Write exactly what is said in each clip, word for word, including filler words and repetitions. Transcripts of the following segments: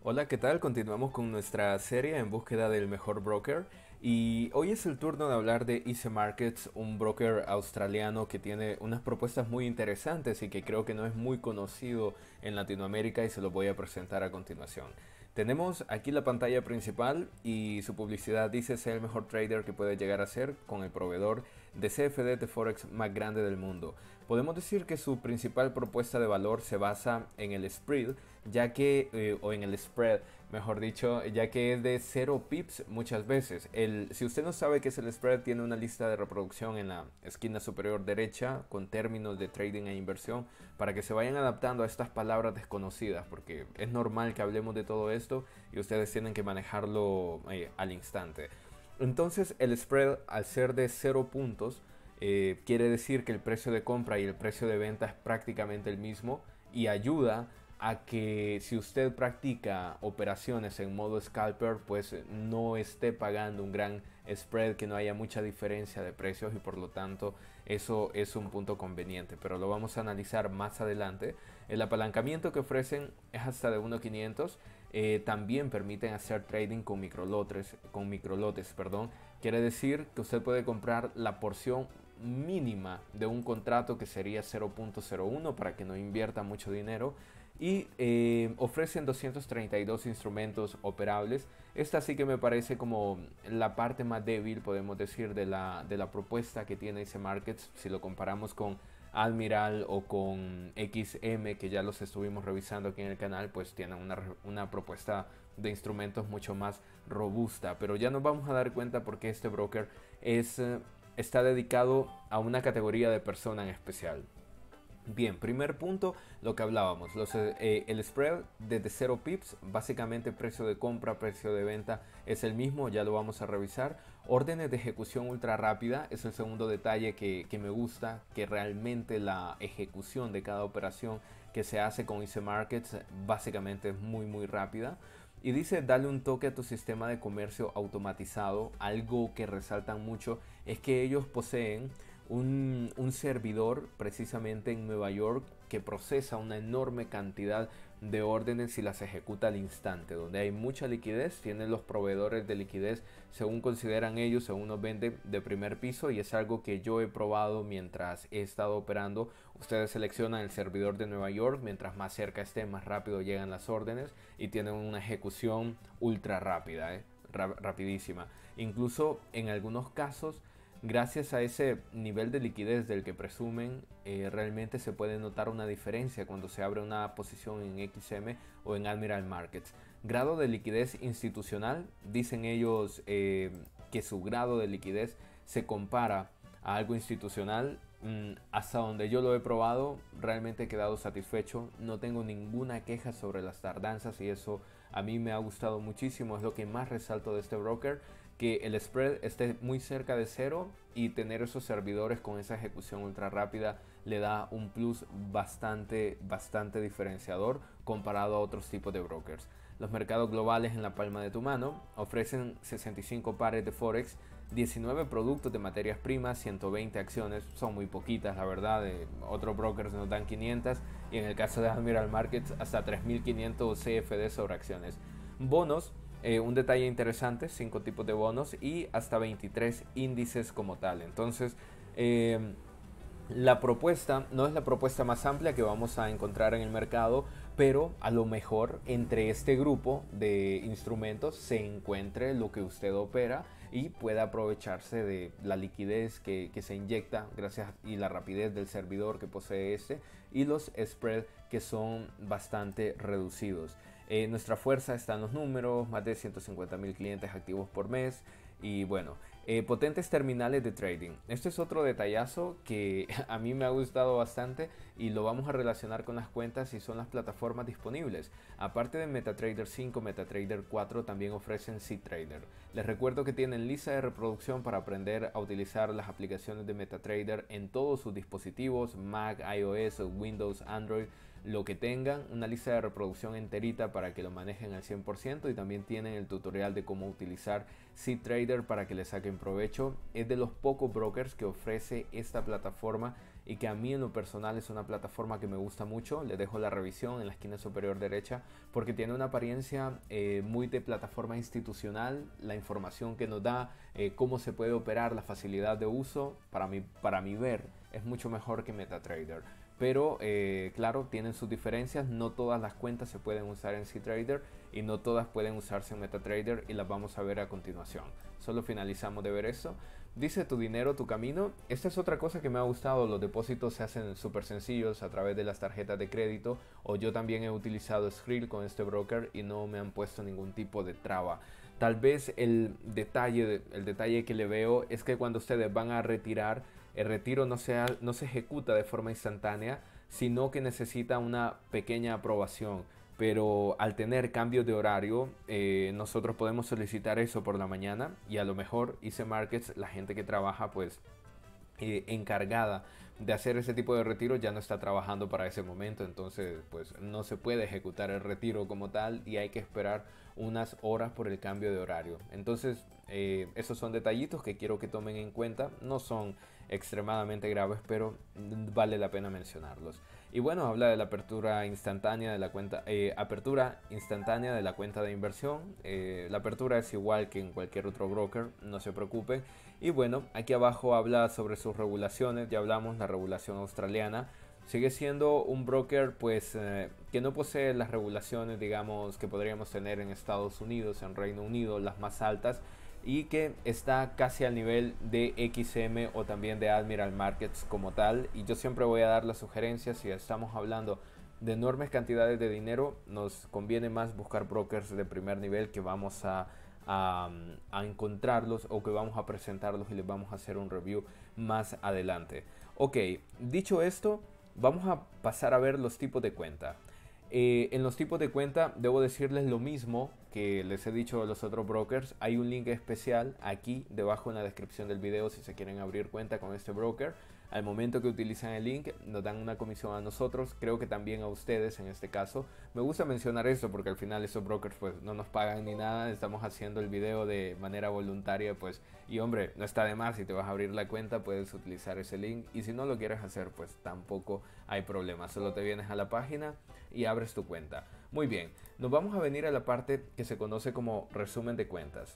Hola, ¿qué tal? Continuamos con nuestra serie en búsqueda del mejor broker y hoy es el turno de hablar de Easy Markets, un broker australiano que tiene unas propuestas muy interesantes y que creo que no es muy conocido en Latinoamérica y se lo voy a presentar a continuación. Tenemos aquí la pantalla principal y su publicidad dice ser el mejor trader que puede llegar a ser con el proveedor de C F D de Forex más grande del mundo. Podemos decir que su principal propuesta de valor se basa en el spread, ya que, eh, o en el spread, mejor dicho, ya que es de cero pips muchas veces. El, si usted no sabe qué es el spread, tiene una lista de reproducción en la esquina superior derecha con términos de trading e inversión para que se vayan adaptando a estas palabras desconocidas, porque es normal que hablemos de todo esto y ustedes tienen que manejarlo eh, al instante. Entonces el spread, al ser de cero puntos, eh, quiere decir que el precio de compra y el precio de venta es prácticamente el mismo y ayuda a que si usted practica operaciones en modo scalper, pues no esté pagando un gran spread, que no haya mucha diferencia de precios y por lo tanto eso es un punto conveniente, pero lo vamos a analizar más adelante. El apalancamiento que ofrecen es hasta de uno punto quinientos. Eh, también permiten hacer trading con microlotes, con microlotes, perdón. Quiere decir que usted puede comprar la porción mínima de un contrato que sería cero punto cero uno para que no invierta mucho dinero y eh, ofrecen doscientos treinta y dos instrumentos operables. Esta sí que me parece como la parte más débil, podemos decir, de la, de la propuesta que tiene ese Markets si lo comparamos con Admiral o con X M, que ya los estuvimos revisando aquí en el canal, pues tienen una, una propuesta de instrumentos mucho más robusta. Pero ya nos vamos a dar cuenta porque este broker es, eh, está dedicado a una categoría de persona en especial. Bien, primer punto, lo que hablábamos, los, eh, el spread desde cero pips, básicamente precio de compra, precio de venta es el mismo, ya lo vamos a revisar. Órdenes de ejecución ultra rápida es el segundo detalle que, que me gusta, que realmente la ejecución de cada operación que se hace con Easy Markets básicamente es muy muy rápida. Y dice, dale un toque a tu sistema de comercio automatizado. Algo que resaltan mucho es que ellos poseen un, un servidor precisamente en Nueva York que procesa una enorme cantidad de órdenes y las ejecuta al instante. Donde hay mucha liquidez, tienen los proveedores de liquidez según consideran ellos, según nos venden, de primer piso, y es algo que yo he probado mientras he estado operando. Ustedes seleccionan el servidor de Nueva York, mientras más cerca esté, más rápido llegan las órdenes y tienen una ejecución ultra rápida, ¿eh? Ra rapidísima. Incluso en algunos casos, gracias a ese nivel de liquidez del que presumen, eh, realmente se puede notar una diferencia cuando se abre una posición en X M o en Admiral Markets. Grado de liquidez institucional, dicen ellos eh, que su grado de liquidez se compara a algo institucional. Mm, hasta donde yo lo he probado, realmente he quedado satisfecho. No tengo ninguna queja sobre las tardanzas y eso a mí me ha gustado muchísimo. Es lo que más resalto de este broker, que el spread esté muy cerca de cero y tener esos servidores con esa ejecución ultra rápida le da un plus bastante, bastante diferenciador comparado a otros tipos de brokers. Los mercados globales en la palma de tu mano ofrecen sesenta y cinco pares de Forex, diecinueve productos de materias primas, ciento veinte acciones, son muy poquitas la verdad, eh, otros brokers nos dan quinientas y en el caso de Admiral Markets hasta tres mil quinientos C F D sobre acciones. Bonos, eh, un detalle interesante, cinco tipos de bonos y hasta veintitrés índices como tal. Entonces, eh, la propuesta no es la propuesta más amplia que vamos a encontrar en el mercado, pero a lo mejor entre este grupo de instrumentos se encuentre lo que usted opera y pueda aprovecharse de la liquidez que, que se inyecta gracias y la rapidez del servidor que posee este y los spreads que son bastante reducidos. Eh, nuestra fuerza está en los números, más de ciento cincuenta mil clientes activos por mes y bueno, eh, potentes terminales de trading. Este es otro detallazo que a mí me ha gustado bastante y lo vamos a relacionar con las cuentas y son las plataformas disponibles. Aparte de MetaTrader cinco, MetaTrader cuatro también ofrecen SeedTrader. Les recuerdo que tienen lista de reproducción para aprender a utilizar las aplicaciones de MetaTrader en todos sus dispositivos, Mac, iOS, Windows, Android, lo que tengan, una lista de reproducción enterita para que lo manejen al cien por ciento y también tienen el tutorial de cómo utilizar SeedTrader para que le saquen provecho. Es de los pocos brokers que ofrece esta plataforma y que a mí en lo personal es una plataforma que me gusta mucho. Le dejo la revisión en la esquina superior derecha porque tiene una apariencia eh, muy de plataforma institucional, la información que nos da, eh, cómo se puede operar, la facilidad de uso, para mi, para mi ver es mucho mejor que MetaTrader. Pero eh, claro, tienen sus diferencias, no todas las cuentas se pueden usar en CTrader y no todas pueden usarse en MetaTrader, y las vamos a ver a continuación. Solo finalizamos de ver esto. Dice tu dinero, tu camino. Esta es otra cosa que me ha gustado. Los depósitos se hacen súper sencillos a través de las tarjetas de crédito, o yo también he utilizado Skrill con este broker y no me han puesto ningún tipo de traba. Tal vez el detalle, el detalle que le veo es que cuando ustedes van a retirar, el retiro no se, no se ejecuta de forma instantánea, sino que necesita una pequeña aprobación. Pero al tener cambios de horario, eh, nosotros podemos solicitar eso por la mañana, y a lo mejor Easy Markets, la gente que trabaja pues eh, encargada de hacer ese tipo de retiro, ya no está trabajando para ese momento, entonces pues no se puede ejecutar el retiro como tal y hay que esperar unas horas por el cambio de horario. Entonces eh, esos son detallitos que quiero que tomen en cuenta, no son extremadamente graves, pero vale la pena mencionarlos. Y bueno, habla de la apertura instantánea de la cuenta, eh, apertura instantánea de la cuenta de inversión. Eh, la apertura es igual que en cualquier otro broker, no se preocupen. Y bueno, aquí abajo habla sobre sus regulaciones, ya hablamos, la regulación australiana. Sigue siendo un broker pues eh, que no posee las regulaciones, digamos, que podríamos tener en Estados Unidos, en Reino Unido, las más altas, y que está casi al nivel de X M o también de Admiral Markets como tal. Y yo siempre voy a dar las sugerencias: si estamos hablando de enormes cantidades de dinero, nos conviene más buscar brokers de primer nivel, que vamos a, a, a encontrarlos o que vamos a presentarlos y les vamos a hacer un review más adelante. Ok, dicho esto, vamos a pasar a ver los tipos de cuenta. Eh, en los tipos de cuenta debo decirles lo mismo que les he dicho a los otros brokers. Hay un link especial aquí debajo en la descripción del video si se quieren abrir cuenta con este broker. Al momento que utilizan el link nos dan una comisión a nosotros, creo que también a ustedes en este caso. Me gusta mencionar esto porque al final esos brokers pues no nos pagan ni nada, estamos haciendo el video de manera voluntaria pues, y hombre, no está de más. Si te vas a abrir la cuenta puedes utilizar ese link, y si no lo quieres hacer pues tampoco hay problema, solo te vienes a la página y abres tu cuenta. Muy bien, nos vamos a venir a la parte que se conoce como resumen de cuentas.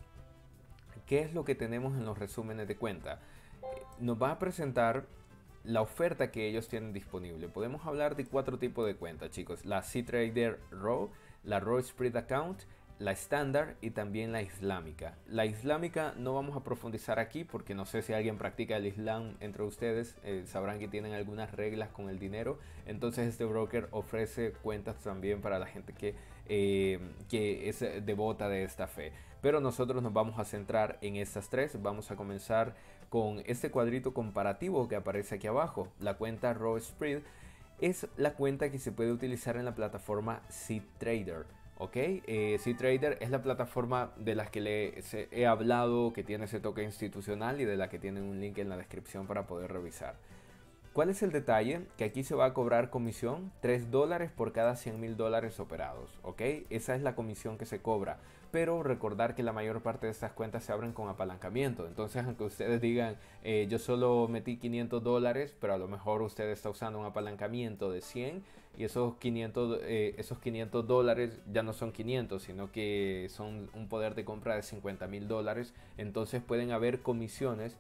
¿Qué es lo que tenemos en los resúmenes de cuenta? Nos va a presentar la oferta que ellos tienen disponible. Podemos hablar de cuatro tipos de cuentas, chicos: la CTrader Raw, la Raw Spread Account, la estándar y también la islámica. La islámica no vamos a profundizar aquí porque no sé si alguien practica el islam entre ustedes, eh, sabrán que tienen algunas reglas con el dinero. Entonces este broker ofrece cuentas también para la gente que, eh, que es devota de esta fe. Pero nosotros nos vamos a centrar en estas tres. Vamos a comenzar con este cuadrito comparativo que aparece aquí abajo. La cuenta Raw Spread es la cuenta que se puede utilizar en la plataforma CTrader. Ok, eh, CTrader es la plataforma de las que le he hablado, que tiene ese toque institucional y de la que tienen un link en la descripción para poder revisar. ¿Cuál es el detalle? Que aquí se va a cobrar comisión tres dólares por cada cien mil dólares operados, ¿ok? Esa es la comisión que se cobra, pero recordar que la mayor parte de estas cuentas se abren con apalancamiento. Entonces, aunque ustedes digan, eh, yo solo metí quinientos dólares, pero a lo mejor usted está usando un apalancamiento de cien, y esos quinientos, eh, esos quinientos dólares ya no son quinientos, sino que son un poder de compra de cincuenta mil dólares. Entonces pueden haber comisiones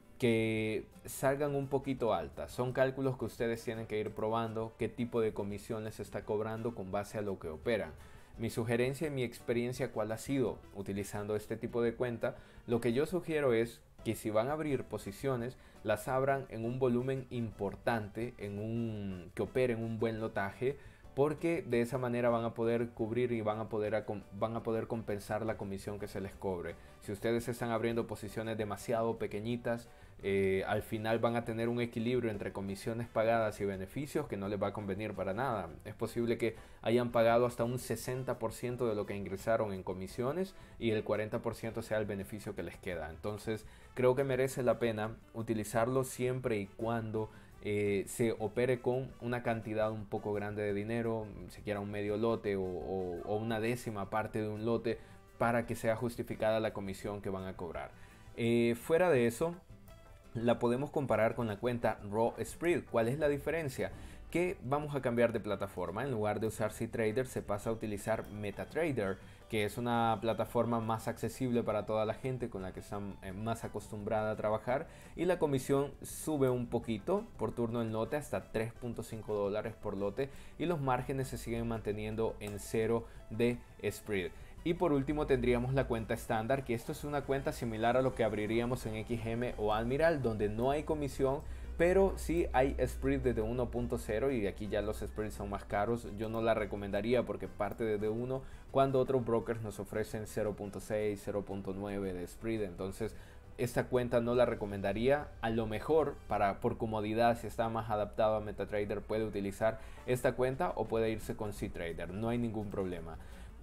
que salgan un poquito altas. Son cálculos que ustedes tienen que ir probando qué tipo de comisión les está cobrando con base a lo que operan. Mi sugerencia y mi experiencia, ¿cuál ha sido utilizando este tipo de cuenta? Lo que yo sugiero es que si van a abrir posiciones, las abran en un volumen importante, en un que operen un buen lotaje, porque de esa manera van a poder cubrir y van a poder, a, van a poder compensar la comisión que se les cobre. Si ustedes están abriendo posiciones demasiado pequeñitas, eh, al final van a tener un equilibrio entre comisiones pagadas y beneficios que no les va a convenir para nada. Es posible que hayan pagado hasta un sesenta por ciento de lo que ingresaron en comisiones y el cuarenta por ciento sea el beneficio que les queda. Entonces creo que merece la pena utilizarlo siempre y cuando Eh, se opere con una cantidad un poco grande de dinero, siquiera un medio lote o, o, o una décima parte de un lote, para que sea justificada la comisión que van a cobrar. Eh, fuera de eso, la podemos comparar con la cuenta Raw Spread. ¿Cuál es la diferencia? Que vamos a cambiar de plataforma. En lugar de usar cTrader se pasa a utilizar MetaTrader, que es una plataforma más accesible para toda la gente con la que están más acostumbrada a trabajar, y la comisión sube un poquito por turno el lote hasta tres punto cinco dólares por lote, y los márgenes se siguen manteniendo en cero de spread. Y por último tendríamos la cuenta estándar, que esto es una cuenta similar a lo que abriríamos en X M o Admiral, donde no hay comisión, pero sí hay spread desde uno punto cero, y aquí ya los spreads son más caros. Yo no la recomendaría porque parte desde uno cuando otros brokers nos ofrecen cero punto seis, cero punto nueve de spread. Entonces esta cuenta no la recomendaría. A lo mejor para por comodidad, si está más adaptado a MetaTrader, puede utilizar esta cuenta o puede irse con cTrader, no hay ningún problema.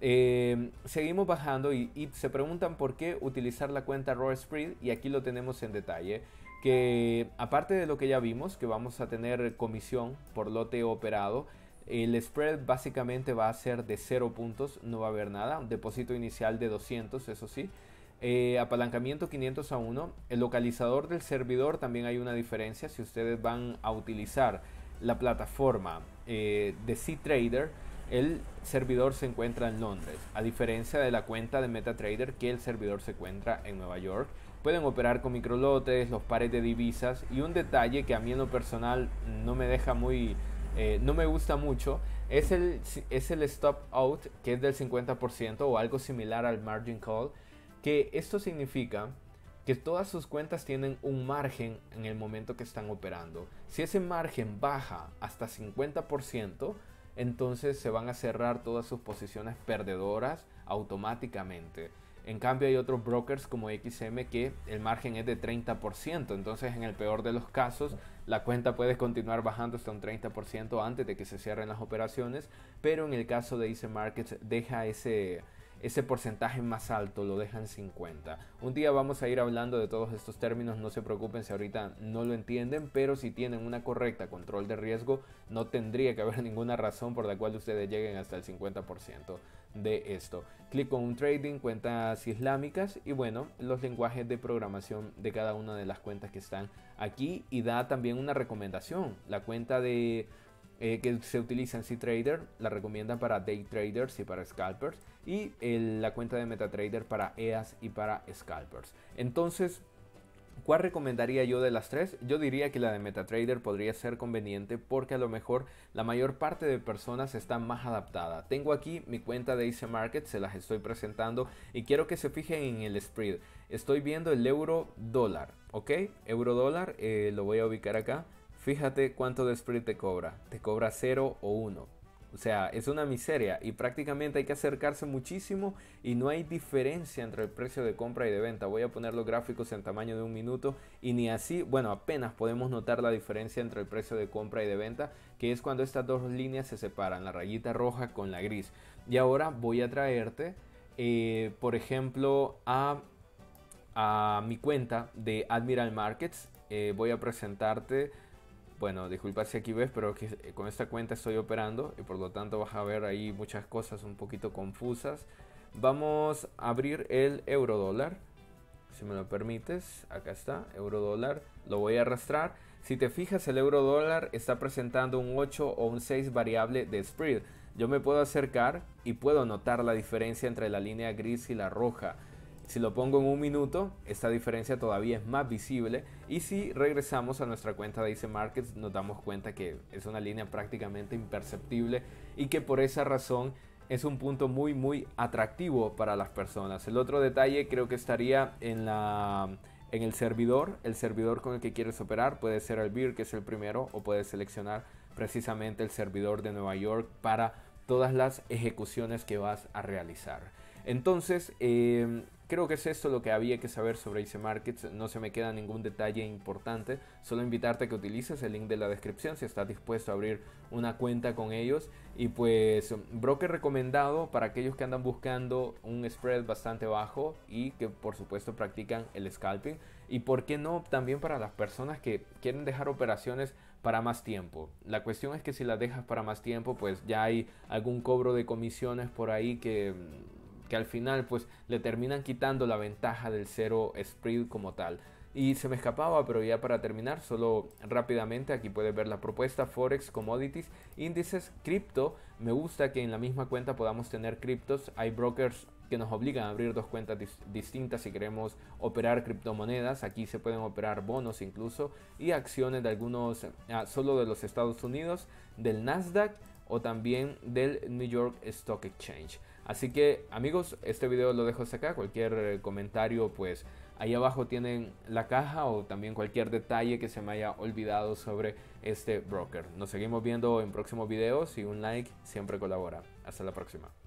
Eh, seguimos bajando y, y se preguntan por qué utilizar la cuenta Raw Spread, y aquí lo tenemos en detalle, que aparte de lo que ya vimos, que vamos a tener comisión por lote operado, el spread básicamente va a ser de cero puntos, no va a haber nada, un depósito inicial de doscientos, eso sí, eh, apalancamiento quinientos a uno, el localizador del servidor también hay una diferencia. Si ustedes van a utilizar la plataforma eh, de cTrader, el servidor se encuentra en Londres, a diferencia de la cuenta de MetaTrader, que el servidor se encuentra en Nueva York. Pueden operar con microlotes, los pares de divisas, y un detalle que a mí en lo personal no me deja muy, eh, no me gusta mucho, es el, es el stop out, que es del cincuenta por ciento o algo similar al margin call, que esto significa que todas sus cuentas tienen un margen en el momento que están operando. Si ese margen baja hasta cincuenta por ciento, entonces se van a cerrar todas sus posiciones perdedoras automáticamente. En cambio hay otros brokers como X M que el margen es de treinta por ciento, entonces en el peor de los casos la cuenta puede continuar bajando hasta un treinta por ciento antes de que se cierren las operaciones, pero en el caso de Easy Markets deja ese, ese porcentaje más alto, lo dejan cincuenta. Un día vamos a ir hablando de todos estos términos, no se preocupen si ahorita no lo entienden, pero si tienen una correcta control de riesgo, no tendría que haber ninguna razón por la cual ustedes lleguen hasta el cincuenta por ciento de esto. Clic con un trading, cuentas islámicas, y bueno, los lenguajes de programación de cada una de las cuentas que están aquí, y da también una recomendación. La cuenta de Eh, que se utiliza en cTrader la recomiendan para day traders y para scalpers, y el, la cuenta de MetaTrader para E A S y para scalpers. Entonces, ¿cuál recomendaría yo de las tres? Yo diría que la de MetaTrader podría ser conveniente porque a lo mejor la mayor parte de personas está más adaptada. Tengo aquí mi cuenta de Easy Markets, se las estoy presentando y quiero que se fijen en el spread. Estoy viendo el euro dólar, ¿ok? Euro dólar, eh, lo voy a ubicar acá. Fíjate cuánto de spread te cobra. Te cobra cero o uno. O sea, es una miseria y prácticamente hay que acercarse muchísimo y no hay diferencia entre el precio de compra y de venta. Voy a poner los gráficos en tamaño de un minuto y ni así, bueno, apenas podemos notar la diferencia entre el precio de compra y de venta, que es cuando estas dos líneas se separan, la rayita roja con la gris. Y ahora voy a traerte, eh, por ejemplo, a, a mi cuenta de Admiral Markets. Eh, voy a presentarte... Bueno, disculpa si aquí ves, pero que con esta cuenta estoy operando y por lo tanto vas a ver ahí muchas cosas un poquito confusas. Vamos a abrir el euro dólar, si me lo permites. Acá está, euro dólar. Lo voy a arrastrar. Si te fijas, el euro dólar está presentando un ocho o un seis variable de spread. Yo me puedo acercar y puedo notar la diferencia entre la línea gris y la roja. Si lo pongo en un minuto, esta diferencia todavía es más visible, y si regresamos a nuestra cuenta de Easy Markets nos damos cuenta que es una línea prácticamente imperceptible y que por esa razón es un punto muy muy atractivo para las personas. El otro detalle creo que estaría en, la, en el servidor, el servidor con el que quieres operar. Puede ser el B I R, que es el primero, o puedes seleccionar precisamente el servidor de Nueva York para todas las ejecuciones que vas a realizar. Entonces, eh, creo que es esto lo que había que saber sobre Easy Markets. No se me queda ningún detalle importante. Solo invitarte a que utilices el link de la descripción si estás dispuesto a abrir una cuenta con ellos. Y pues, broker recomendado para aquellos que andan buscando un spread bastante bajo y que por supuesto practican el scalping. Y por qué no, también para las personas que quieren dejar operaciones para más tiempo. La cuestión es que si las dejas para más tiempo, pues ya hay algún cobro de comisiones por ahí que... que al final pues le terminan quitando la ventaja del cero spread como tal. Y se me escapaba, pero ya para terminar, solo rápidamente, aquí puedes ver la propuesta: Forex, Commodities, Índices, Cripto. Me gusta que en la misma cuenta podamos tener criptos. Hay brokers que nos obligan a abrir dos cuentas dis distintas si queremos operar criptomonedas. Aquí se pueden operar bonos incluso, y acciones de algunos, ah, solo de los Estados Unidos, del Nasdaq o también del New York Stock Exchange. Así que amigos, este video lo dejo hasta acá. Cualquier eh, comentario, pues ahí abajo tienen la caja, o también cualquier detalle que se me haya olvidado sobre este broker. Nos seguimos viendo en próximos videos y un like siempre colabora. Hasta la próxima.